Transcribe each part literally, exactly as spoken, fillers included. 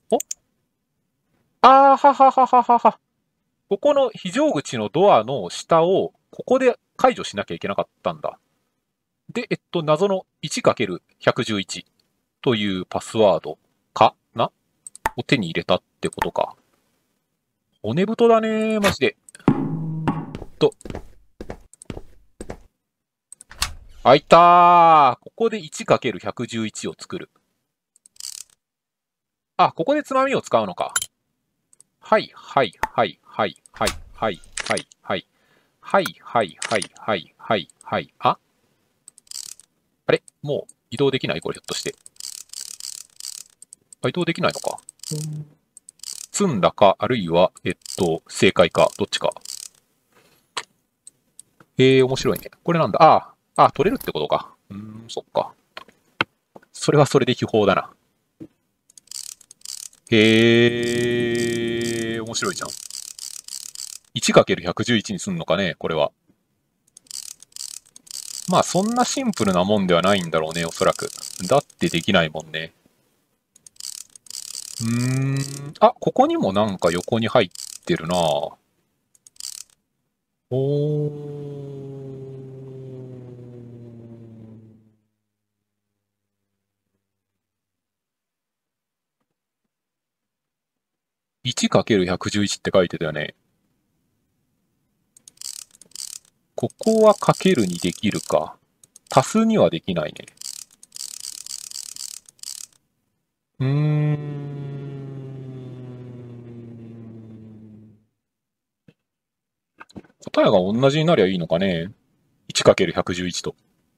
おあーはははははは。ここの非常口のドアの下を、ここで解除しなきゃいけなかったんだ。で、えっと、謎の いちかけるひゃくじゅういち というパスワードかなを手に入れたってことか。骨太だねー、マジで。と、あ、いたー。ここで いちかけるひゃくじゅういち を作る。あ、ここでつまみを使うのか。はい、はい、はい、はい、はい、はい、はい、はい。はい、はい、はい、はい、はい、はい。ああれもう移動できないこれひょっとして。あ、移動できないのか。積んだか、あるいは、えっと、正解か、どっちか。えー、面白いね。これなんだ。ああ、あ、取れるってことか。うーん、そっか。それはそれで秘宝だな。へえ、面白いじゃん。いちかけるひゃくじゅういち にすんのかね、これは。まあ、そんなシンプルなもんではないんだろうね、おそらく。だってできないもんね。うーん。あ、ここにもなんか横に入ってるな。おー。いちかけるひゃくじゅういち って書いてたよね。ここはかけるにできるか。足すにはできないね。うーん。答えが同じになりゃいいのかね。いちかけるひゃくじゅういち と。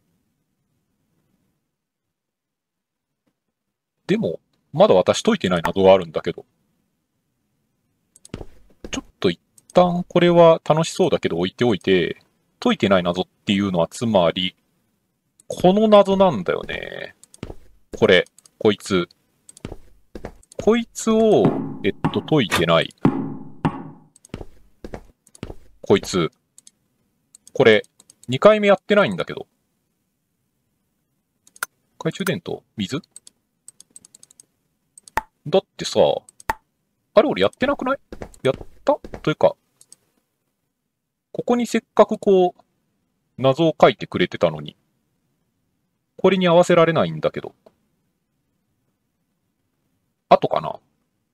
でも、まだ私解いてない謎があるんだけど。ちょっと一旦これは楽しそうだけど置いておいて、解いてない謎っていうのはつまり、この謎なんだよね。これ、こいつ。こいつを、えっと、解いてない。こいつ。これ、にかいめやってないんだけど。懐中電灯水だってさ、あれ俺やってなくないやったというか、ここにせっかくこう、謎を書いてくれてたのに、これに合わせられないんだけど。後かな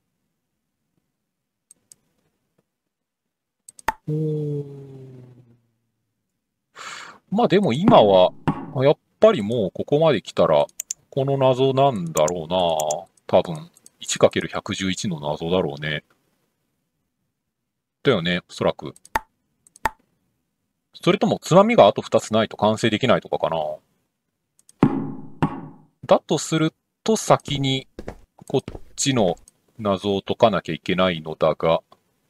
うーん。まあでも今は、やっぱりもうここまで来たら、この謎なんだろうな多分、いちかけるひゃくじゅういち の謎だろうね。だよね、おそらく。それとも、つまみがあとふたつないと完成できないとかかな。だとすると、先に、こっちの謎を解かなきゃいけないのだが、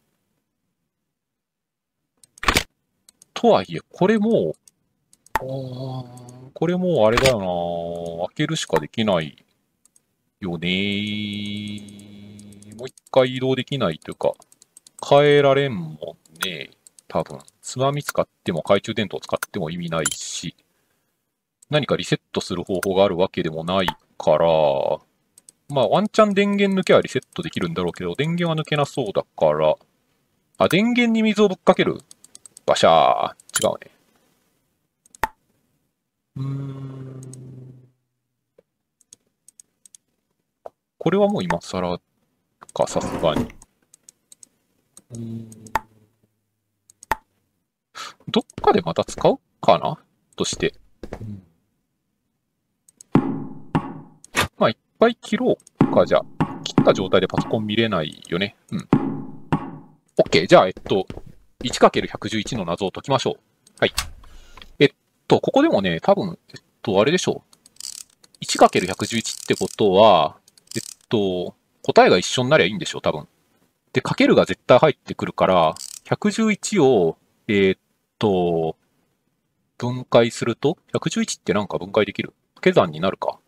とはいえ、これもう、これもうあれだよな開けるしかできないよね。もう一回移動できないというか、変えられんもんね。多分。つまみ使っても懐中電灯使っても意味ないし、何かリセットする方法があるわけでもないから、まあワンチャン電源抜けはリセットできるんだろうけど、電源は抜けなそうだから、あ、電源に水をぶっかけるバシャー。違うね。うーん。これはもう今更か、さすがに。うーん。どっかでまた使うかなとして。うん、まあ、いっぱい切ろうか、じゃあ。切った状態でパソコン見れないよね。うん。OK。じゃあ、えっと、いちかけるひゃくじゅういち の謎を解きましょう。はい。えっと、ここでもね、多分、えっと、あれでしょう。いちかけるひゃくじゅういち ってことは、えっと、答えが一緒になりゃいいんでしょう、多分。で、かけるが絶対入ってくるから、ひゃくじゅういちを、えーっと、分解すると、ひゃくじゅういちってなんか分解できる掛け算になるか。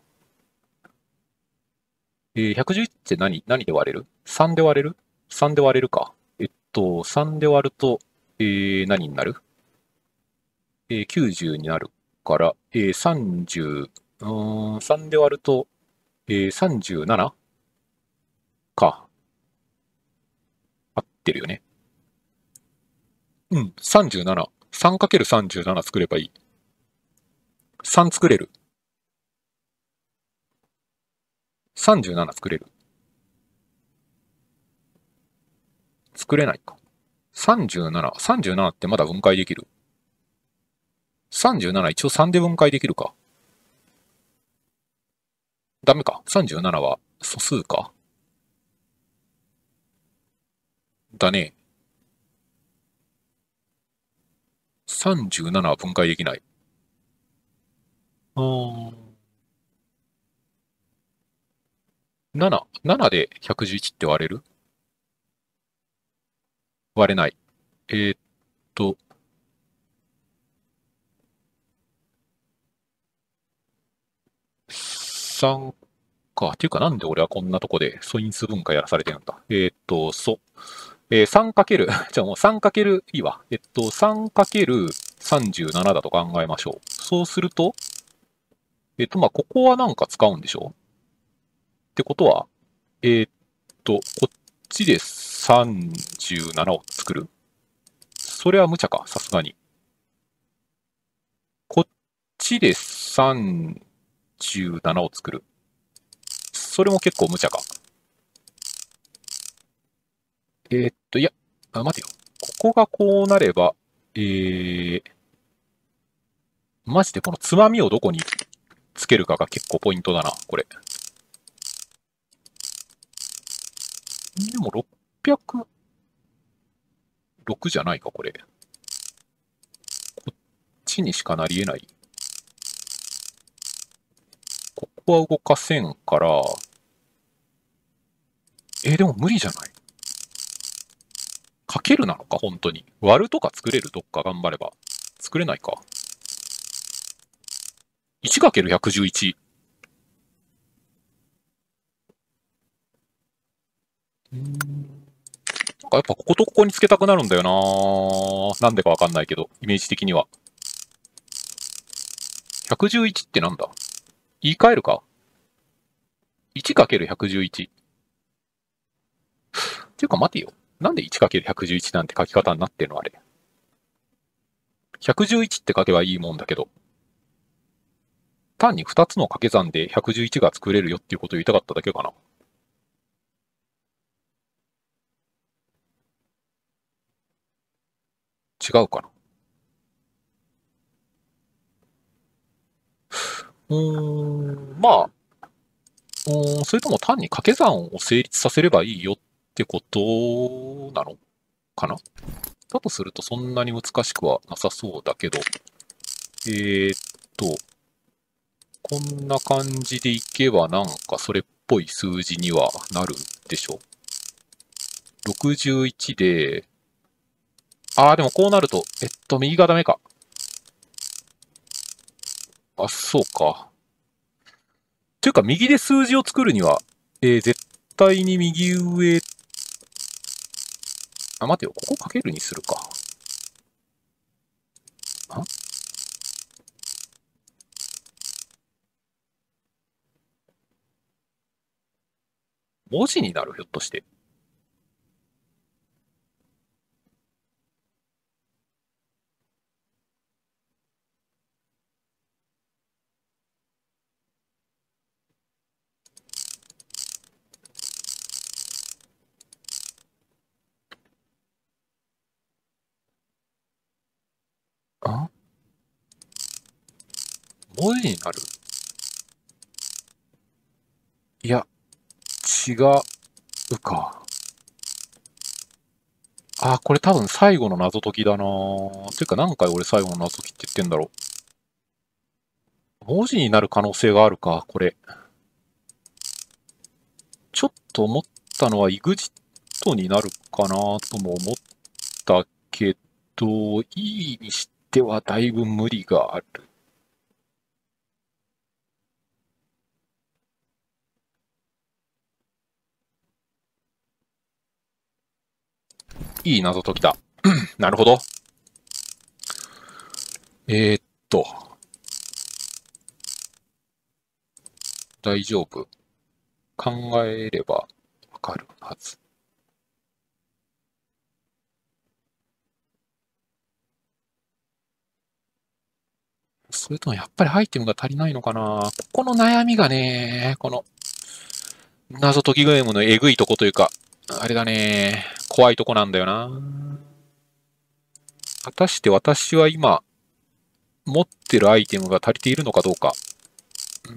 えー、ひゃくじゅういちって何何で割れる ?さん で割れる ?さん で割れるか。えっと、さんで割ると、えー、何になるえー、きゅうじゅうになるから、えー、さんじゅう、うーん、さんで割ると、えー、さんじゅうななか。合ってるよね。うん、さんじゅうなな。さんかけるさんじゅうなな 作ればいい。さん作れる。さんじゅうなな作れる。作れないか。さんじゅうなな。さんじゅうななってまだ分解できる。さんじゅうなな一応さんで分解できるか。ダメか。さんじゅうななは素数か。だね。さんじゅうななは分解できない。うーん。なな。ななでひゃくじゅういちって割れる？割れない。えーっと、さんか。っていうかなんで俺はこんなとこで素因数分解やらされてるんだ。えーっと、素。えー、さんかける、じゃあもう さんかける いいわ。えっと、さんかけるさんじゅうなな だと考えましょう。そうすると、えっと、まあ、ここはなんか使うんでしょ？ってことは、えーっと、こっちでさんじゅうななを作る。それは無茶か、さすがに。こっちでさんじゅうななを作る。それも結構無茶か。えーっと、いや、あ、待てよ。ここがこうなれば、えー、マジでこのつまみをどこにつけるかが結構ポイントだな、これ。でもろっぴゃくろくじゃないか、これ。こっちにしかなり得ない。ここは動かせんから、えーでも無理じゃない？かけるなのか、本当に。割るとか作れる？どっか頑張れば。作れないか。いちかけるひゃくじゅういち。うーん。なんかやっぱこことここにつけたくなるんだよな。なんでかわかんないけど、イメージ的には。ひゃくじゅういちってなんだ？言い換えるか？ いちかけるひゃくじゅういち。っていうか待てよ。なんで いちかけるひゃくじゅういち なんて書き方になってんのあれ。ひゃくじゅういちって書けばいいもんだけど。単にふたつの掛け算でひゃくじゅういちが作れるよっていうことを言いたかっただけかな。違うかな。うーん、まあ、うーん、それとも単に掛け算を成立させればいいよってことなのかな。だとするとそんなに難しくはなさそうだけど、えーっと、こんな感じでいけばなんかそれっぽい数字にはなるでしょ。ろくじゅういちで、あーでもこうなると、えっと、右がダメか。あ、そうか。というか、右で数字を作るには、えー、絶対に右上、あ、待てよ、ここかけるにするか。あ、文字になるひょっとして。あ、文字になる？いや、違うか。あ、これ多分最後の謎解きだなぁ。ていうか何回俺最後の謎解きって言ってんだろう。文字になる可能性があるか、これ。ちょっと思ったのは イグジット になるかなとも思ったけど、いいにしてはだいぶ無理がある。いい謎解きだ。なるほど。えーっと、大丈夫。考えればわかるはず。それともやっぱりアイテムが足りないのかな。ここの悩みがね、この謎解きゲームのえぐいとこというか、あれだね、怖いとこなんだよな。果たして私は今、持ってるアイテムが足りているのかどうか。うん、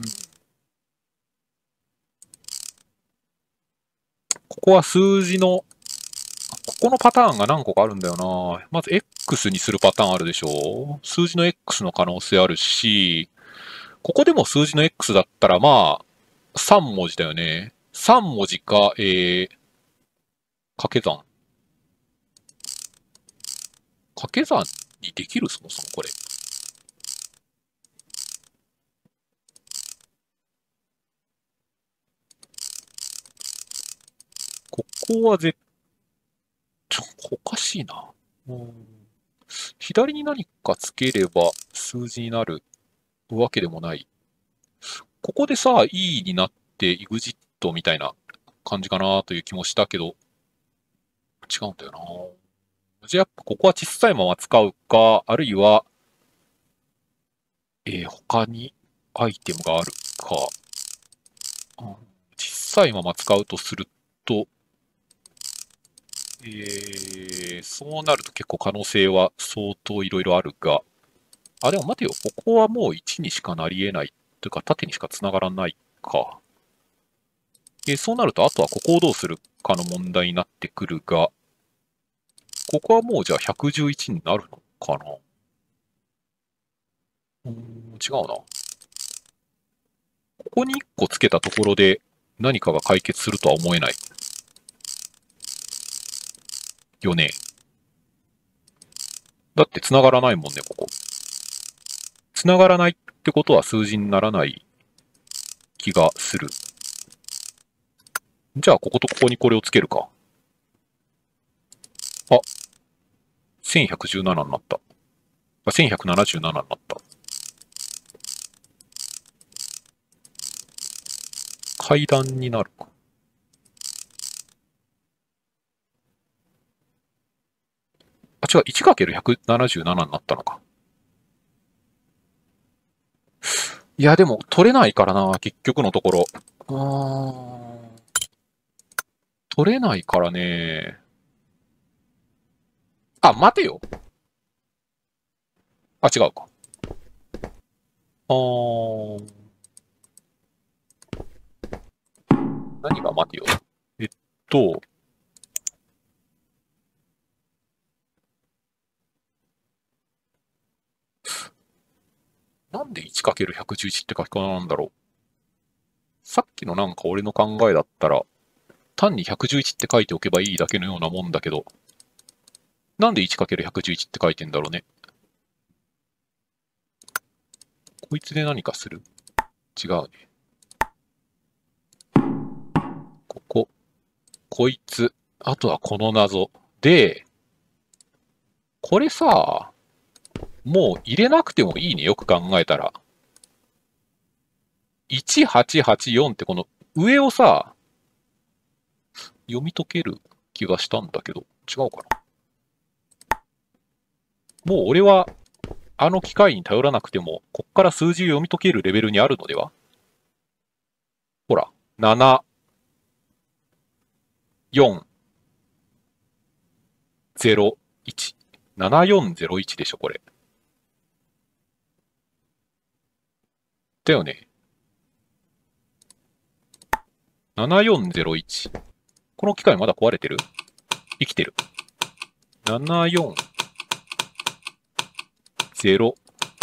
ここは数字の、ここのパターンが何個かあるんだよな。まず X にするパターンあるでしょ。数字の X の可能性あるし、ここでも数字の X だったらまあ、さん文字だよね。さん文字か、えー、掛け算。掛け算にできるそもそもこれ。ここはぜ、ちょ、おかしいな。うん、左に何かつければ数字になるわけでもない。ここでさ、E になって エグジット みたいな感じかなという気もしたけど、違うんだよな。じゃあやっぱここは小さいまま使うか、あるいは、えー、他にアイテムがあるか。うん、小さいまま使うとすると、えー、そうなると結構可能性は相当いろいろあるが、あ、でも待てよ、ここはもういちにしかなり得ない。というか、縦にしか繋がらないか。えー、そうなると、あとはここをどうするかの問題になってくるが、ここはもうじゃあひゃくじゅういちになるのかな。うーん、違うな。ここにいっこつけたところで何かが解決するとは思えない。よね。だって繋がらないもんね、ここ。繋がらないってことは数字にならない気がする。じゃあ、こことここにこれをつけるか。あ、せんひゃくじゅうななになった。あ、せんひゃくななじゅうななになった。階段になるか。あ、違う、いちかけるひゃくななじゅうなな になったのか。いや、でも、取れないからな、結局のところ。うーん。取れないからね。あ、待てよ。あ、違うか。あー。何が待てよ。えっと、なんで いちかけるひゃくじゅういち って書き方なんだろう。さっきのなんか俺の考えだったら、単にひゃくじゅういちって書いておけばいいだけのようなもんだけど、なんで いちかけるひゃくじゅういち って書いてんだろうね。こいつで何かする？違うね。ここ、こいつ、あとはこの謎。で、これさ、もう入れなくてもいいね、よく考えたら。いちはちはちよんってこの上をさ、読み解ける気がしたんだけど、違うかな。もう俺は、あの機械に頼らなくても、こっから数字を読み解けるレベルにあるのでは？ほら、なな、よん、ゼロ、いち。ななよんゼロいちでしょ、これ。だよね。ななよんゼロいち。この機械まだ壊れてる？生きてる。ななよんゼロ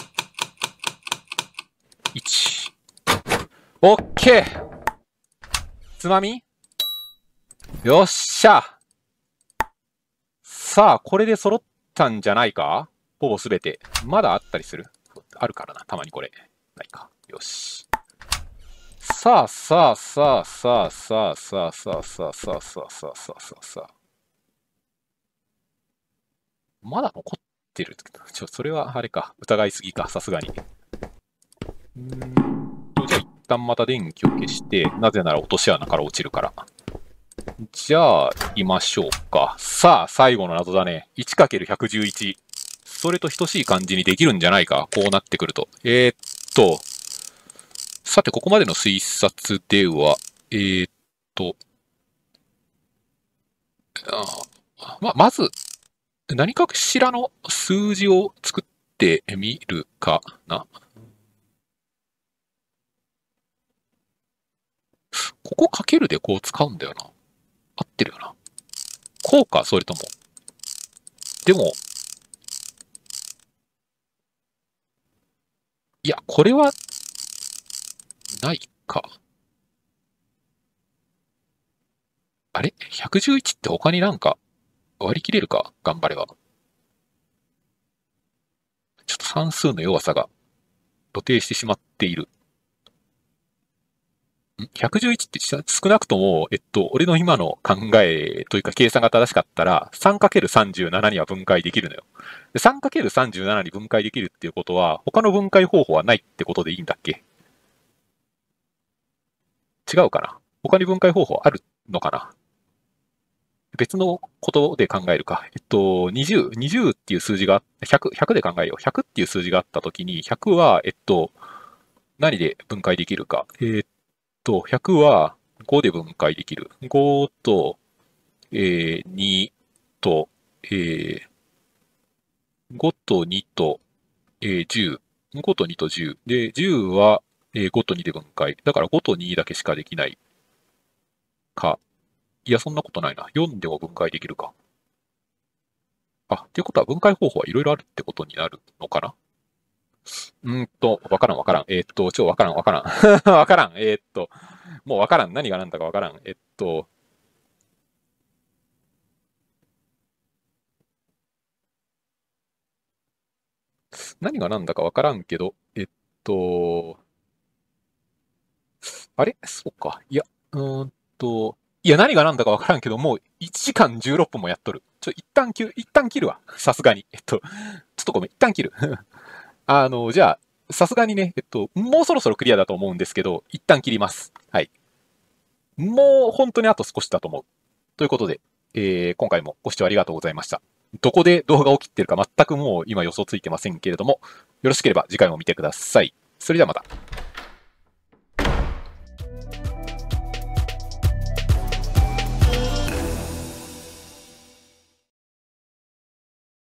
いち。オッケー！つまみ？よっしゃ！さあ、これで揃ったんじゃないか？ほぼすべて。まだあったりする？あるからな、たまにこれ。ないか。よし。さあ、さあ、さあ、さあ、さあ、さあ、さあ、さあ、さあ、さあ、さあ、さあ、さあ、さあ。まだ残ってる。ちょ、それはあれか。疑いすぎか、さすがに。うーんと、じゃあ一旦また電気を消して、なぜなら落とし穴から落ちるから。 じゃあ、行きましょうか。さあ、最後の謎だね。いちかけるひゃくじゅういち。それと等しい感じにできるんじゃないか。こうなってくると。えー、っと、さて、ここまでの推察では、えー、っと、あま、まず、何かしらの数字を作ってみるかな。ここかけるでこう使うんだよな。合ってるよな。こうか、それとも。でも、いや、これは、ないか。あれ ?ひゃくじゅういち って他になんか割り切れるか頑張れば。ちょっと算数の弱さが露呈してしまっている。ん ?ひゃくじゅういち って少なくとも、えっと、俺の今の考えというか計算が正しかったら、さんかけるさんじゅうなな には分解できるのよ。で さんかけるさんじゅうなな に分解できるっていうことは、他の分解方法はないってことでいいんだっけ？違うかな？他に分解方法あるのかな？別のことで考えるか。えっと、にじゅう、にじゅうっていう数字が、ひゃく、ひゃくで考えよう。ひゃくっていう数字があったときに、ひゃくは、えっと、何で分解できるか。えーっと、ひゃくはごで分解できる。ごと、えー、にと、えー、ごとにと、えー、じゅう。ごとにとじゅう。で、じゅうは、えー、ごとにで分解。だからごとにだけしかできないか。いや、そんなことないな。よんでも分解できるか。あ、っていうことは分解方法はいろいろあるってことになるのかな？うーんと、わからんわからん。えーっと、超わからんわからん。わからん。えーっと、もうわからん。何が何だかわからん。えっと、何が何だかわからんけど、えっと、あれそうか。いや、うーんと、いや、何が何だかわからんけど、もういちじかんじゅうろっぷんもやっとる。ちょ、一旦切る、一旦切るわ。さすがに。えっと、ちょっとごめん。一旦切る。あの、じゃあ、さすがにね、えっと、もうそろそろクリアだと思うんですけど、一旦切ります。はい。もう本当にあと少しだと思う。ということで、えー今回もご視聴ありがとうございました。どこで動画を切ってるか全くもう今予想ついてませんけれども、よろしければ次回も見てください。それではまた。